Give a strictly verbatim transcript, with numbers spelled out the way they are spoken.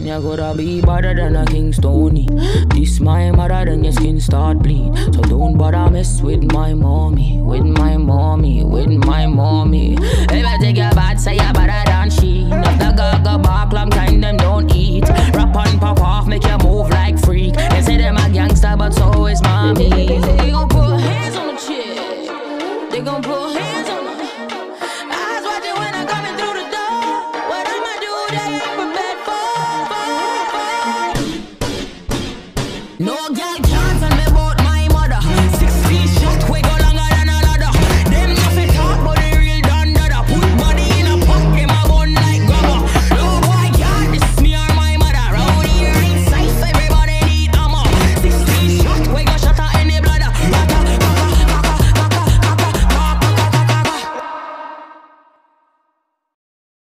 You gotta be better than a King Stony. This my mother, then your skin start bleed. So don't bother mess with my mommy, with my mommy, with my mommy. If I take your bad, say you better